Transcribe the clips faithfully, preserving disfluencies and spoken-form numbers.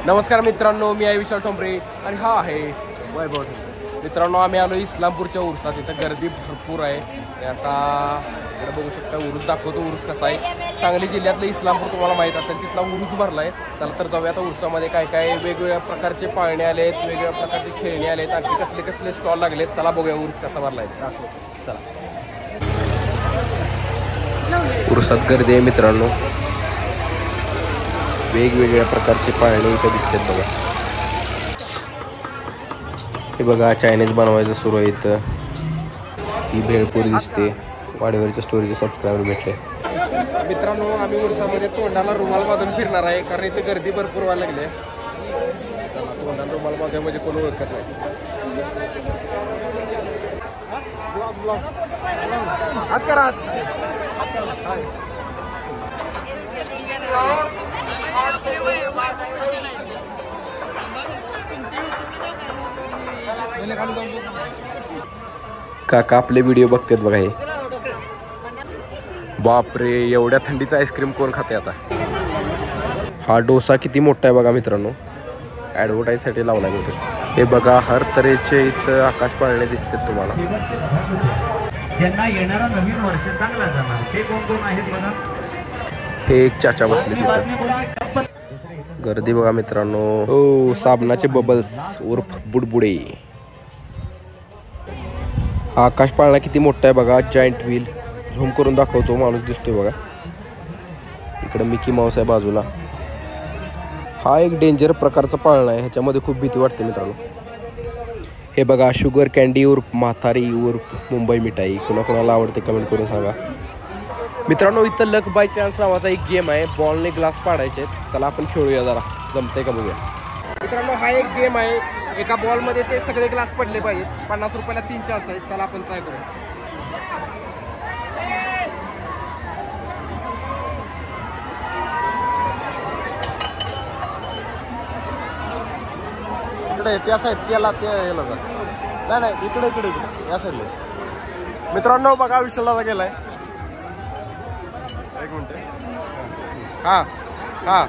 नमस्कार मित्रांनो, मी आहे विशाल ठोंबरे आणि हा आहे वैभव. मित्रांनो, आम्ही आलो इस्लामपूरच्या उरुसात. इथं गर्दी भरपूर आहे. आता इकडे बघू शकता, उरुस दाखवतो उरुस कसा आहे. सांगली जिल्ह्यातलं इस्लामपूर तुम्हाला माहीत असेल, तिथला उरुस भरला आहे. चला तर जाऊया. आता उरुसामध्ये काय काय वेगवेगळ्या प्रकारचे पाळणे आले आहेत, वेगवेगळ्या प्रकारचे खेळणे आले आहेत, आणखी कसले कसले स्टॉल लागलेत. चला बघूया उरुस कसा भरला आहे. दाखवतो चला. उरुसात गर्दी आहे मित्रांनो. वेगवेगळ्या प्रकारचे पाळणे इथं दिसतात बघा. हे बघा, चायनीज बनवायचं सुरू आहे इथं. ही भेळपुरी दिसते. वाडेवरच्या स्टोरीचे सबस्क्रायबर भेटले. मित्रांनो, आम्ही उरुसामध्ये तोंडाला रुमाल बांधून फिरणार आहे, कारण इथे गर्दी भरपूर व्हायला लागली आहे. चला, तोंडाला रुमाल बांधून म्हणजे कोण ओळखत नाही. हात करा. काका आपले व्हिडिओ बघतात बघा. हे बापरे, एवढ्या थंडीचा आईस्क्रीम कोण खाते आता. हा डोसा किती मोठा आहे बघा मित्रांनो. ॲडव्हर्टाईजसाठी लावला गेलो. हे बघा, हर तऱ्हेचे इथं आकाश पाळणे दिसतात तुम्हाला. ज्यांना येणारा नवीन वर्ष चांगला जाणार हे कोण कोण आहेत बघा. हे एक चाचा बसले तिथं. गर्दी बघा मित्रांनो. ओ, साबणाचे बबल्स उर्फ बुडबुडे. हा आकाश पाळणा किती मोठा आहे बघा. Joint wheel. झूम करून दाखवतो, माणूस दिसतोय बघा. इकडं मिकी माऊस आहे बाजूला. हा एक डेंजर प्रकारचा पाळणा आहे. ह्याच्यामध्ये खूप भीती वाटते मित्रांनो. हे बघा, शुगर कॅन्डी उर्फ म्हातारी उर्फ मुंबई मिठाई. कुणाकुणाला आवडते कमेंट करून सांगा मित्रांनो. इथं लक बाय चान्स नावाचा एक गेम आहे. बॉलने ग्लास पाडायचे आहेत. चला आपण खेळूया, जरा जमतंय का बघूया. मित्रांनो, हा एक गेम आहे. एका बॉलमध्ये ते सगळे ग्लास पडले पाहिजेत. पन्नास रुपयाला तीन चान्स आहेत. चला आपण ट्राय करू. इकडे त्या साईड त्याला त्या याला जा. नाही नाही इकडे इकडे इकडे या साईडला. मित्रांनो बघा, विशालला गेलाय. एक मिनिट. हां हां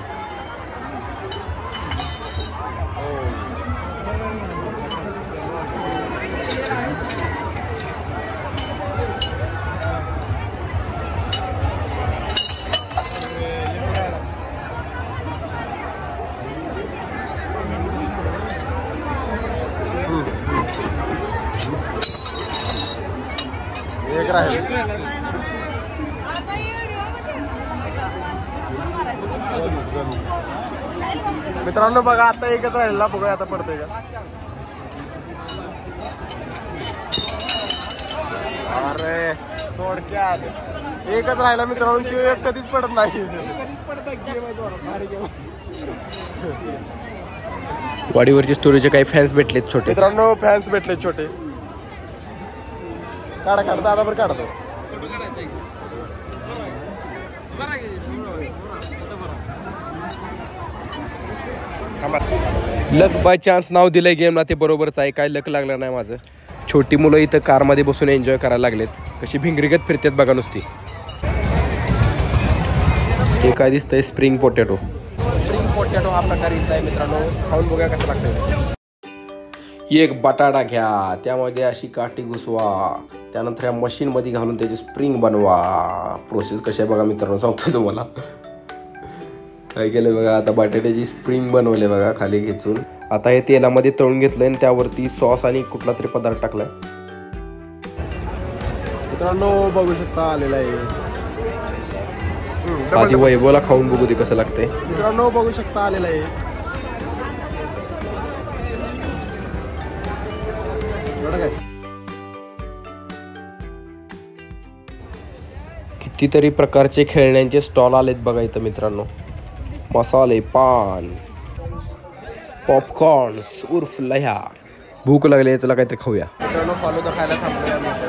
एक राहील. मित्रांनो बघा, आता एकच राहिला. बघूया आता पडतंय का. अरे थोडक्यात एकच राहिला मित्रांनो. की एक कधीच पडत नाही. कधीच पडत नाही. वाडीवरची स्टोरीचे काही फॅन्स भेटलेत छोटे. मित्रांनो, फॅन्स भेटले छोटे. काढा काढा दादा बरं काढतो. लक बाय चान्स नाव दिलंय गेमला, ते बरोबरच आहे. काय लक लागलं नाही माझं. छोटी मुलं इथं कारमध्ये बसून एन्जॉय करायला लागलेत. कशी भिंगरीगत फिरतात बघा नुसती. हे काय दिसतंय, स्प्रिंग पोटॅटो. स्प्रिंग पोटॅटो हा प्रकार इथं आहे मित्रांनो. खाऊन बघा कसं लागतं. एक बटाटा घ्या, त्यामध्ये अशी काठी घुसवा, त्यानंतर या मशीनमध्ये घालून त्याची स्प्रिंग बनवा. प्रोसेस कशी आहे बघा मित्रांनो, सांगतो तुम्हाला. काय केलं बघा, आता बटाट्याची स्प्रिंग बनवले बघा खाली खेचून. आता हे तेलामध्ये तळून घेतलंय आणि त्यावरती सॉस आणि कुठला तरी पदार्थ टाकलाय. मित्रांनो बघू शकता आलेला आहे. आधी वैभवला खाऊन बघू दे कसं लागतंय. मित्रांनो बघू शकता आलेला आहे. कितीतरी प्रकारचे खेळण्यांचे स्टॉल आलेत बघा इथं मित्रांनो. मसाले पान, पॉपकॉर्न्स उर्फ लह्या. भूक लागली, चला काहीतरी खाऊया. मित्रांनो, फालुदा खायला थांबलोय आम्ही इथं.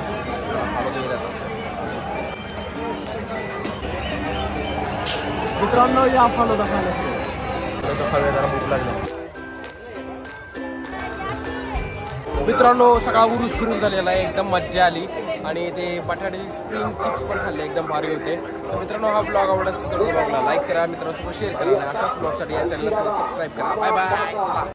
मित्रांनो या फालुदा खायला खाऊया, जरा भूक लागली. मित्रांनो सगळा उरूस फिरून झालेला आहे, एकदम मज्जा आली आणि ते बटाट्याचे स्प्रिंग चिप्स पण खाल्ले, एकदम भारी होते. तर मित्रांनो हा ब्लॉग आवडला असेल तर ब्लॉगला लाईक करा, मित्रांसोबत शेअर करा आणि अशाच ब्लॉगसाठी या चॅनलला सबस्क्राईब करा. Bye bye.